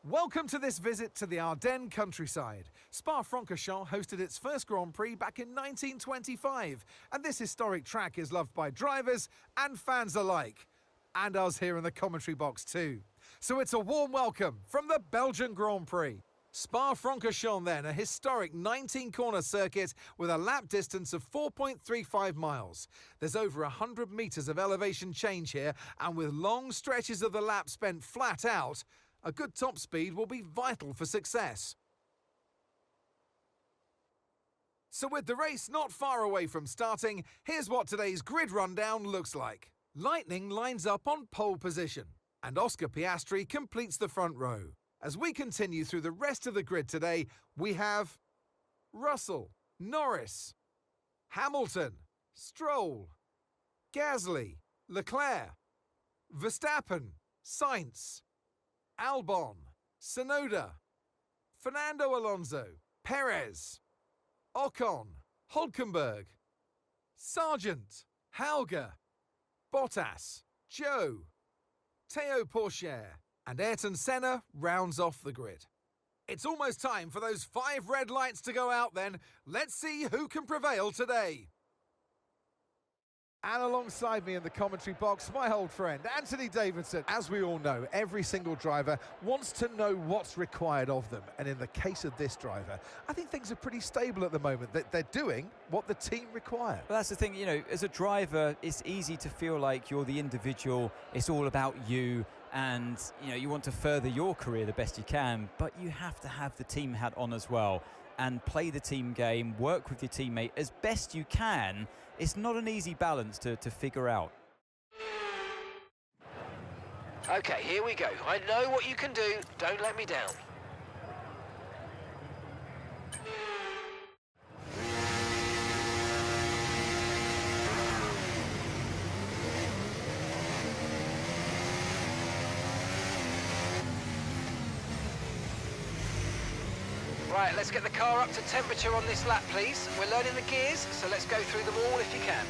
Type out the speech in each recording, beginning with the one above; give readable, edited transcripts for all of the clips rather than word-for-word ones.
Welcome to this visit to the Ardennes countryside. Spa-Francorchamps hosted its first Grand Prix back in 1925, and this historic track is loved by drivers and fans alike. And us here in the commentary box too. So it's a warm welcome from the Belgian Grand Prix. Spa-Francorchamps then, a historic 19-corner circuit with a lap distance of 4.35 miles. There's over 100 metres of elevation change here, and with long stretches of the lap spent flat out, a good top speed will be vital for success. So with the race not far away from starting, here's what today's grid rundown looks like. Lightning lines up on pole position, and Oscar Piastri completes the front row. As we continue through the rest of the grid today, we have Russell, Norris, Hamilton, Stroll, Gasly, Leclerc, Verstappen, Sainz, Albon, Tsunoda, Fernando Alonso, Perez, Ocon, Hülkenberg, Sargent, Hauger, Bottas, Zhou, Théo Pourchaire, and Ayrton Senna rounds off the grid. It's almost time for those 5 red lights to go out then. Let's see who can prevail today. And alongside me in the commentary box, my old friend, Anthony Davidson. As we all know, every single driver wants to know what's required of them. And in the case of this driver, I think things are pretty stable at the moment. They're doing what the team require. Well, that's the thing, you know, as a driver, it's easy to feel like you're the individual. It's all about you. And, you know, you want to further your career the best you can. But you have to have the team hat on as well and play the team game, work with your teammate as best you can. It's not an easy balance to figure out. Okay, here we go. I know what you can do. Don't let me down. Right, let's get the car up to temperature on this lap, please. We're learning the gears, so let's go through them all if you can.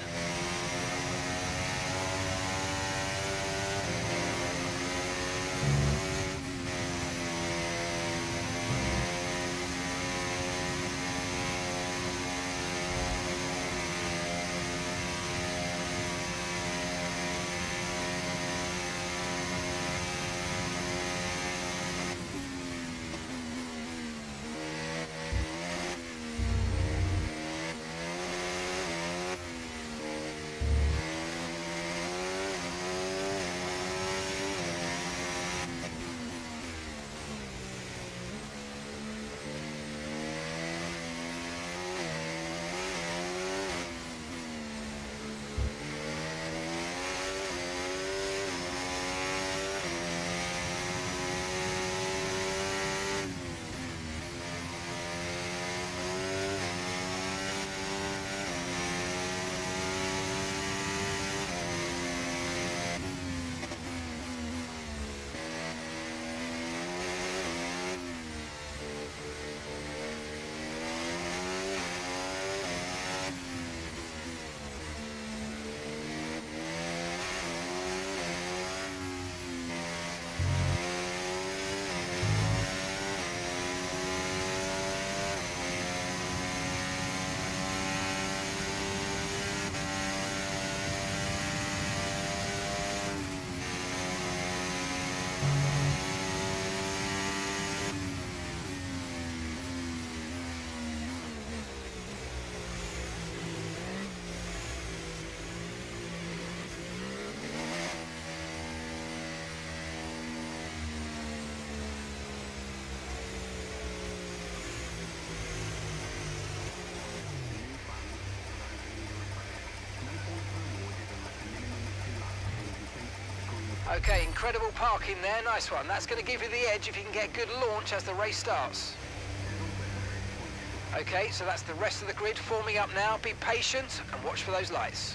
Okay, incredible parking there, nice one. That's going to give you the edge if you can get good launch as the race starts. Okay, so that's the rest of the grid forming up now. Be patient and watch for those lights.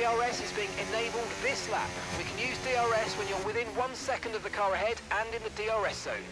DRS is being enabled this lap. We can use DRS when you're within 1 second of the car ahead and in the DRS zone.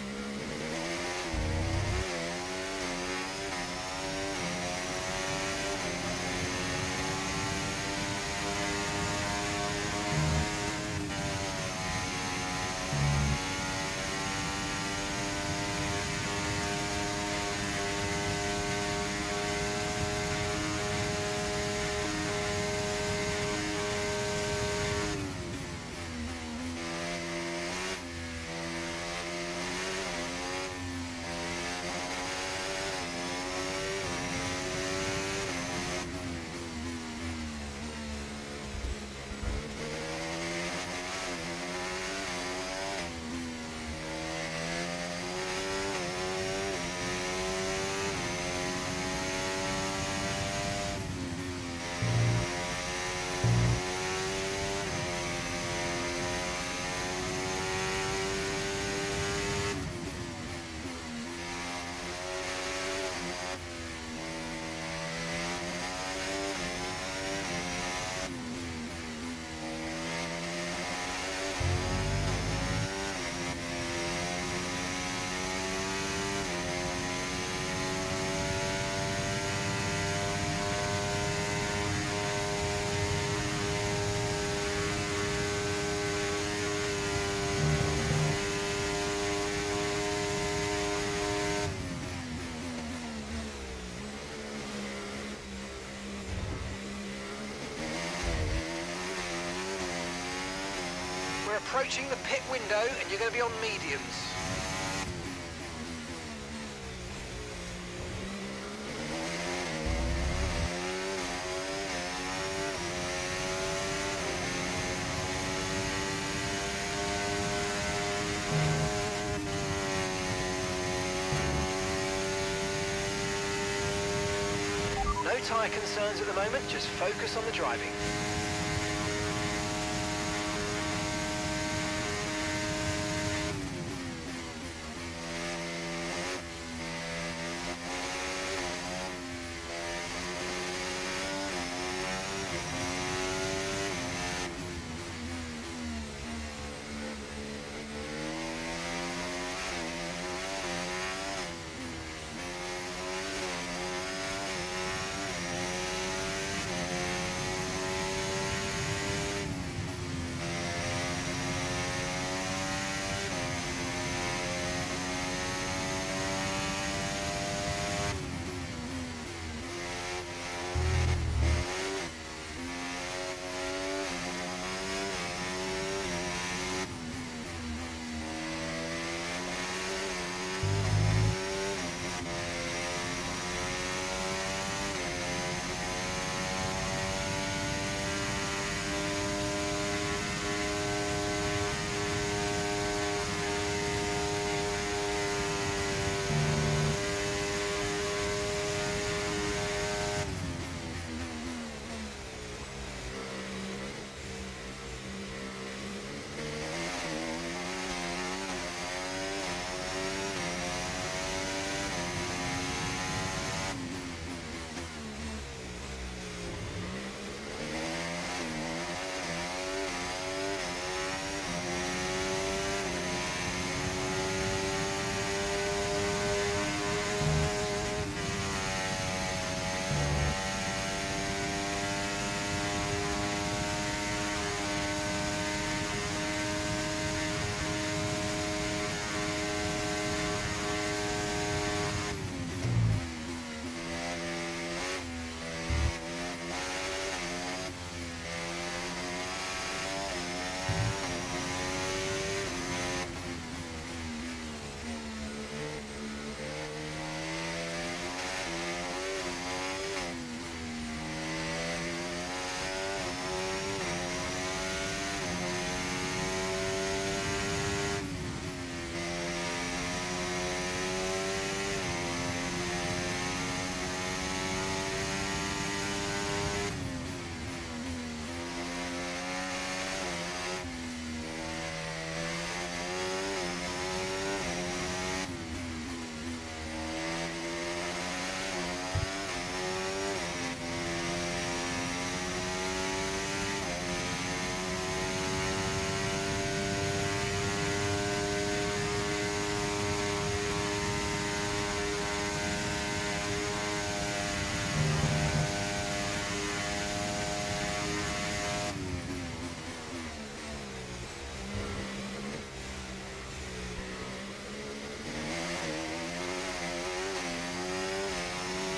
We're approaching the pit window and you're going to be on mediums. No tyre concerns at the moment, just focus on the driving.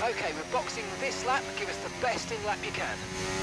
OK, we're boxing this lap. Give us the best in lap you can.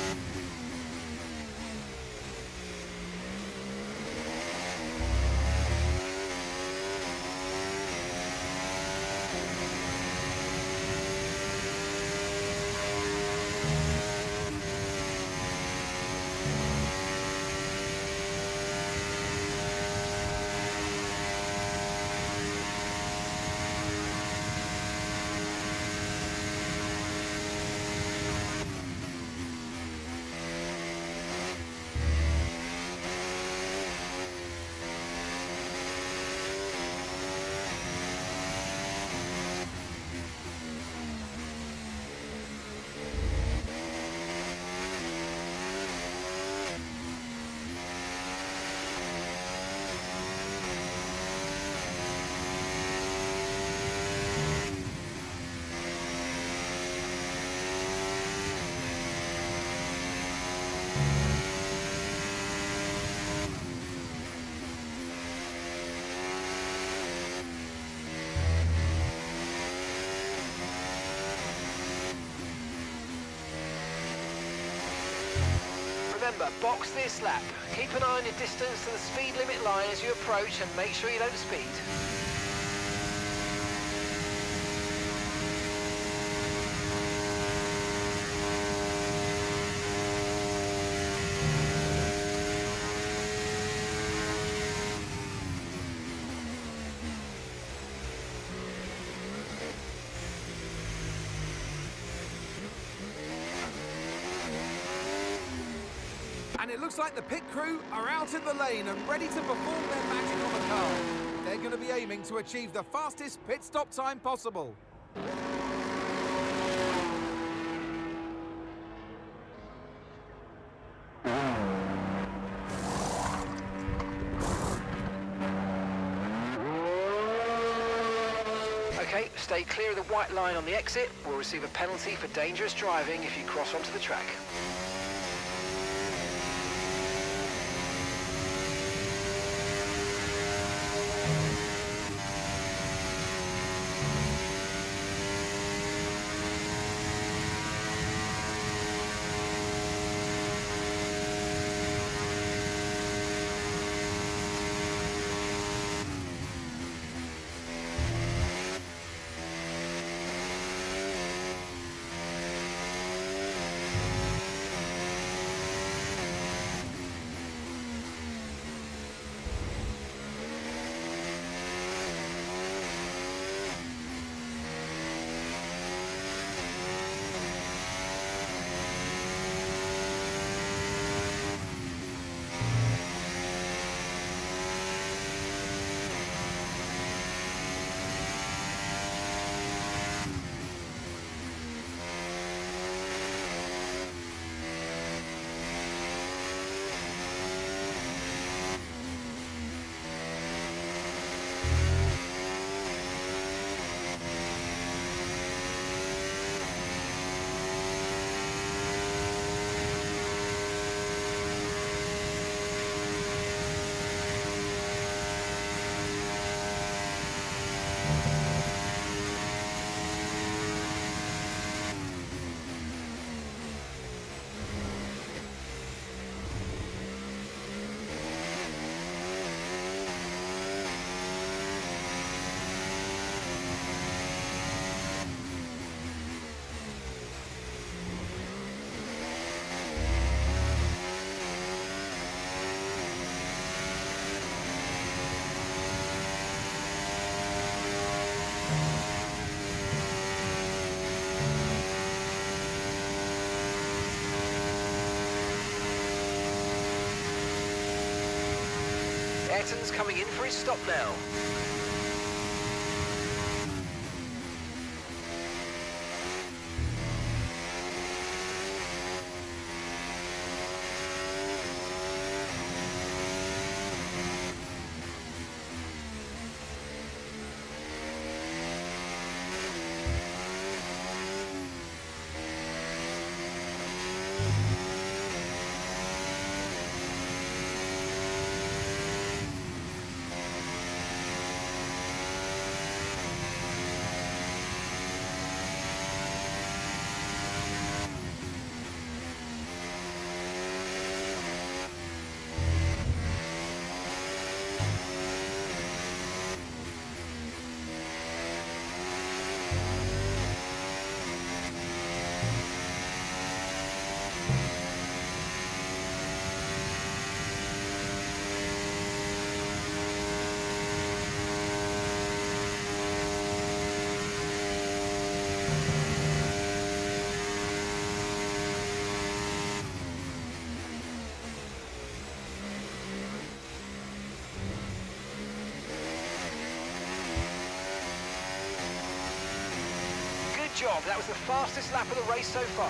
Remember, box this lap. Keep an eye on your distance to the speed limit line as you approach and make sure you don't speed. And it looks like the pit crew are out in the lane and ready to perform their magic on the car. They're going to be aiming to achieve the fastest pit stop time possible. OK, stay clear of the white line on the exit. We'll receive a penalty for dangerous driving if you cross onto the track. Ayrton's coming in for his stop now. job. That was the fastest lap of the race so far.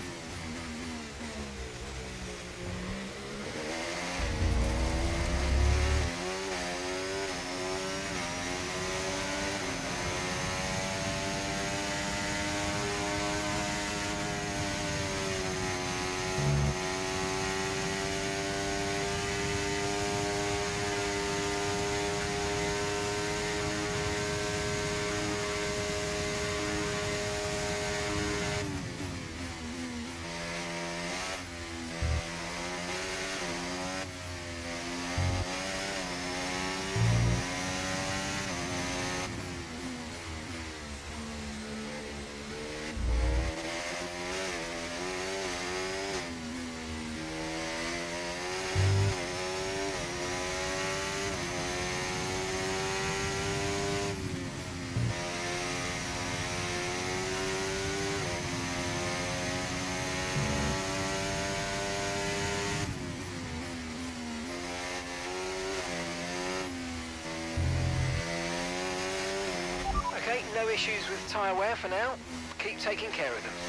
Okay, no issues with tyre wear for now. Keep taking care of them.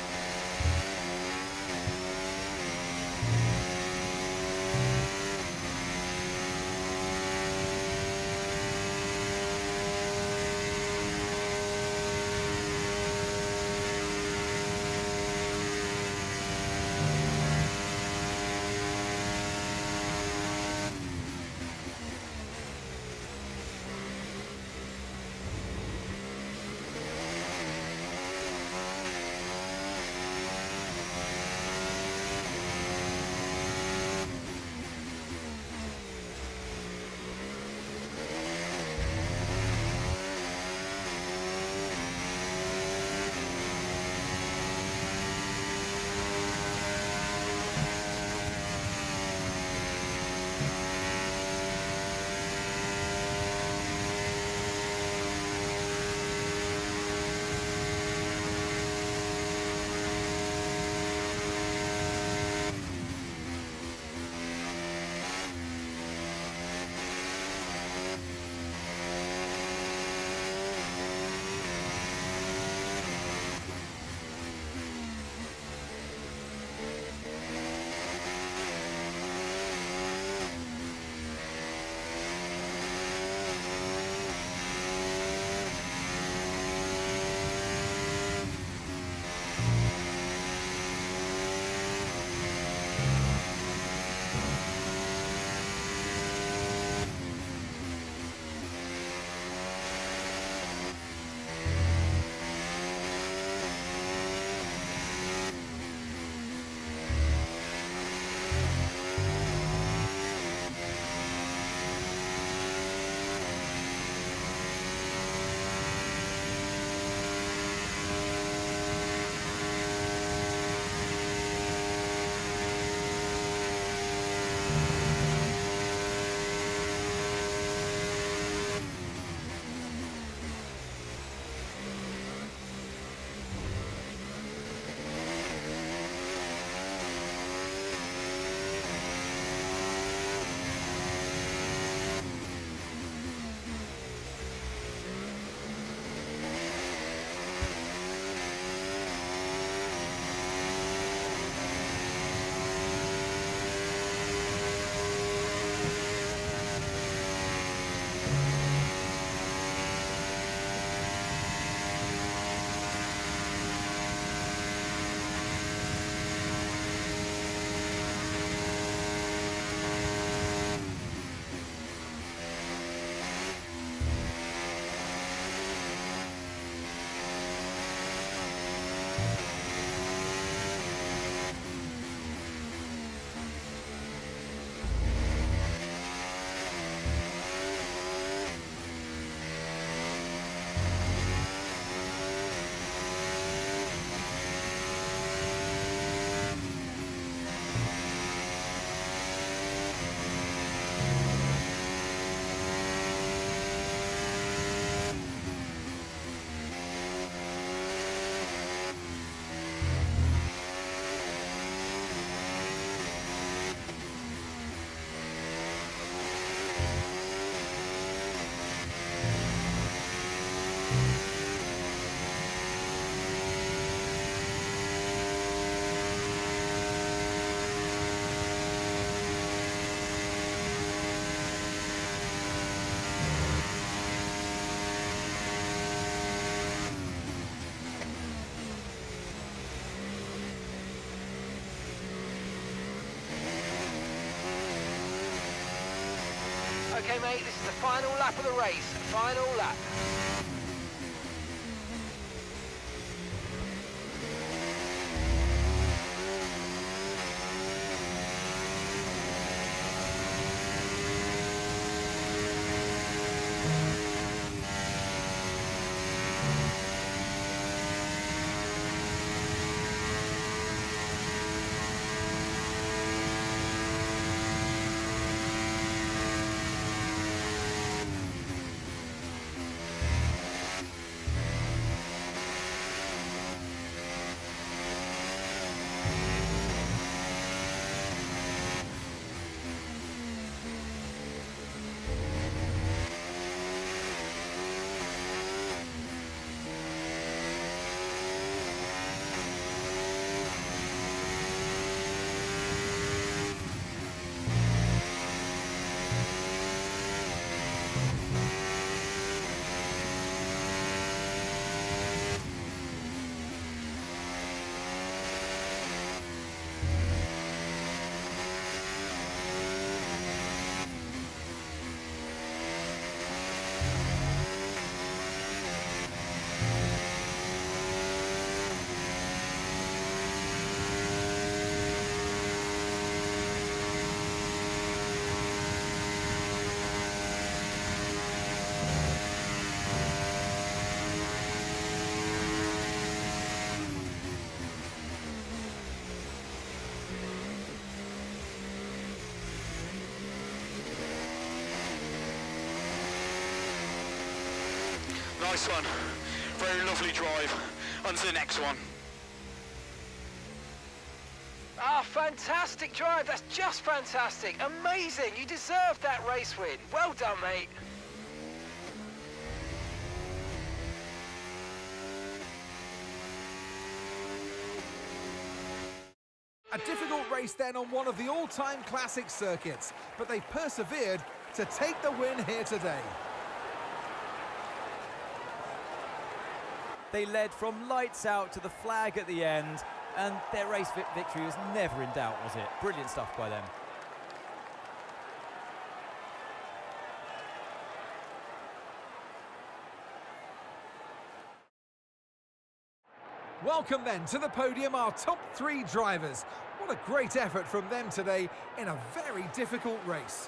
Okay, mate, this is the final lap of the race. Final lap. Nice one. Very lovely drive. On to the next one. Ah, fantastic drive. That's just fantastic. Amazing. You deserved that race win. Well done, mate. A difficult race then on one of the all-time classic circuits, but they persevered to take the win here today. They led from lights out to the flag at the end, and their race victory was never in doubt, was it? Brilliant stuff by them. Welcome then to the podium, our top three drivers. What a great effort from them today in a very difficult race.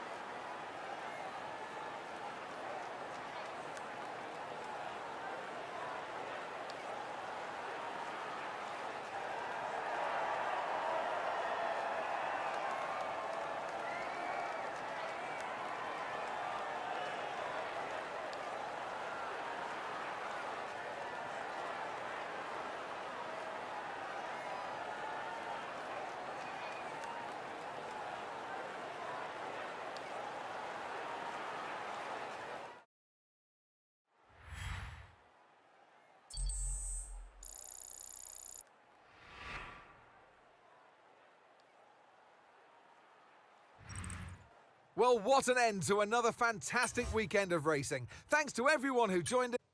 Well, what an end to another fantastic weekend of racing. Thanks to everyone who joined us.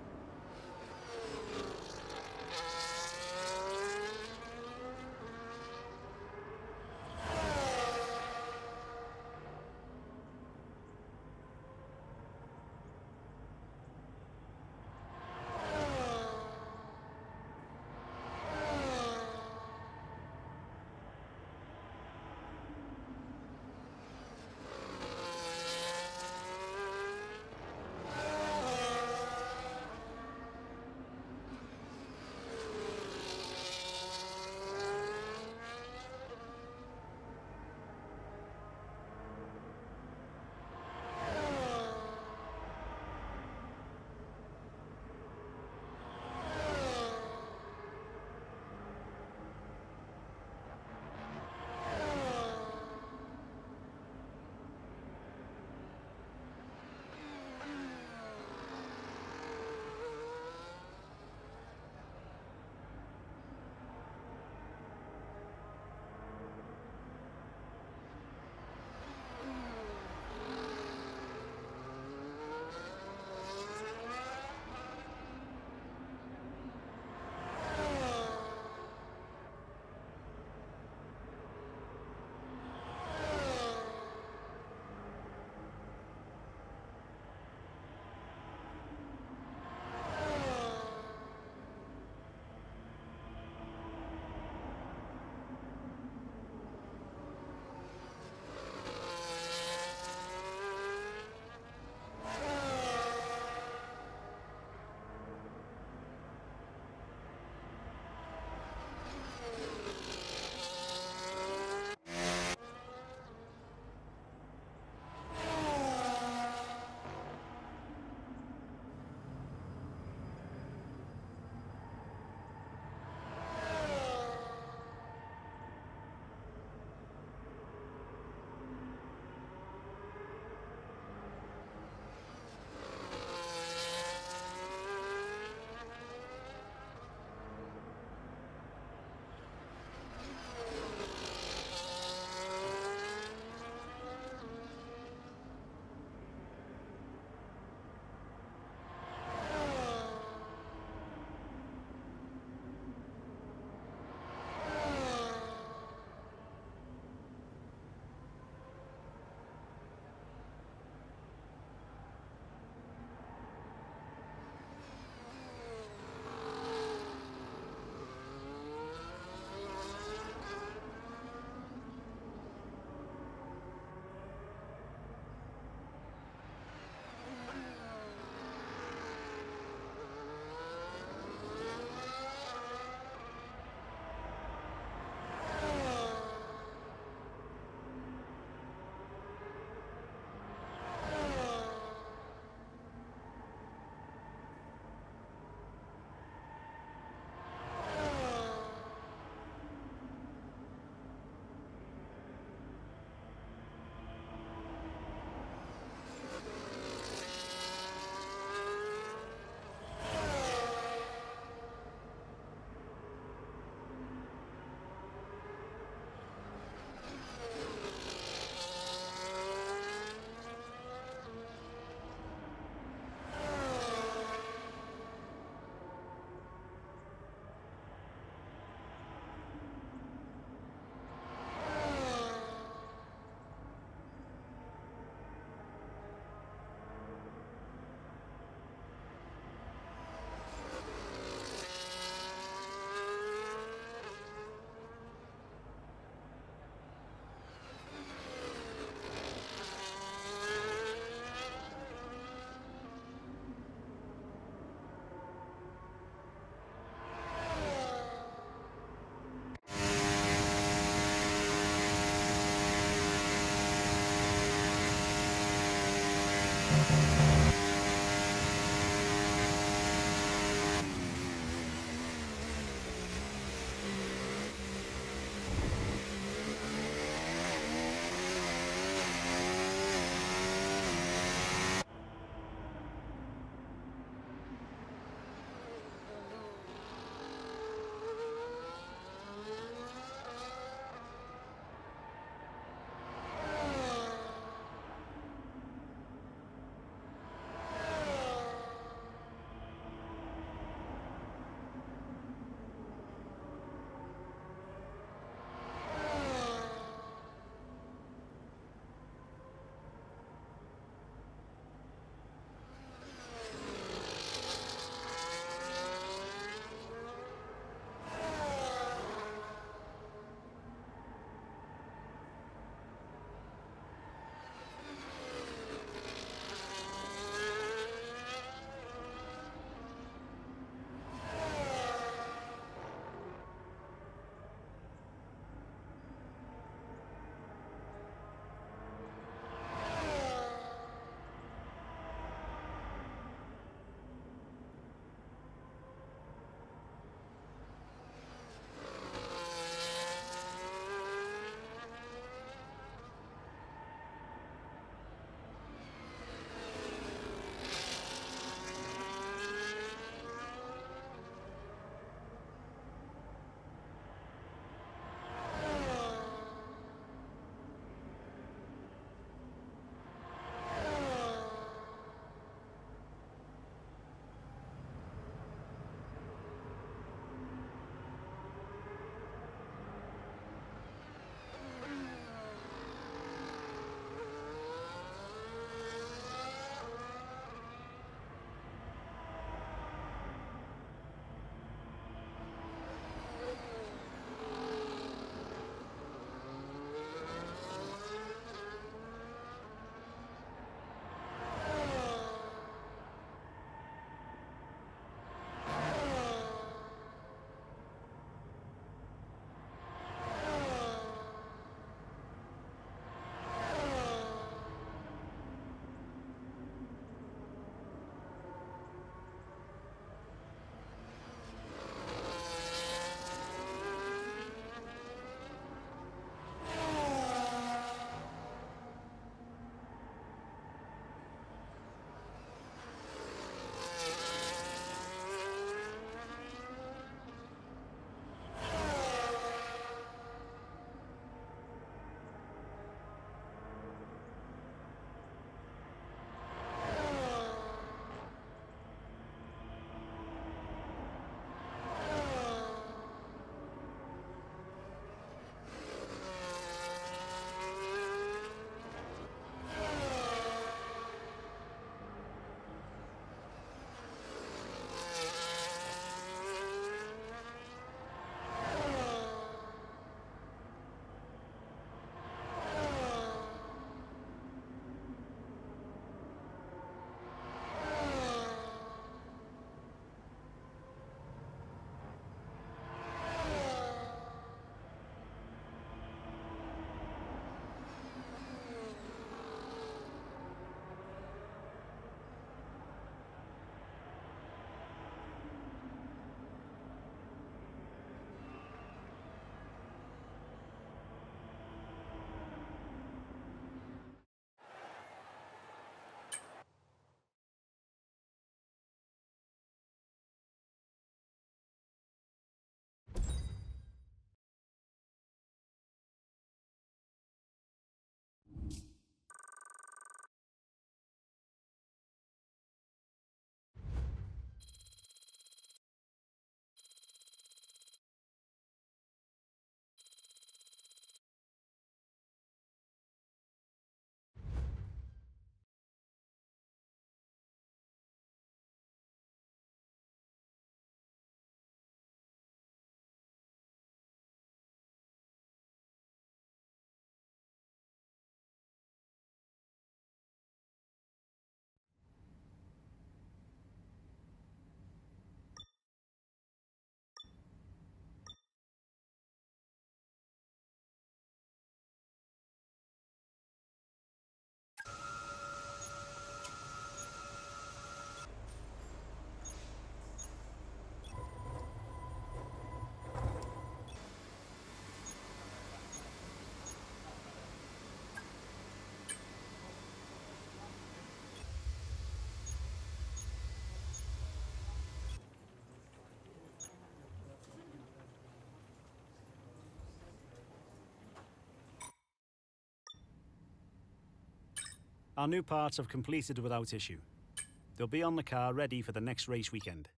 Our new parts have completed without issue. They'll be on the car ready for the next race weekend.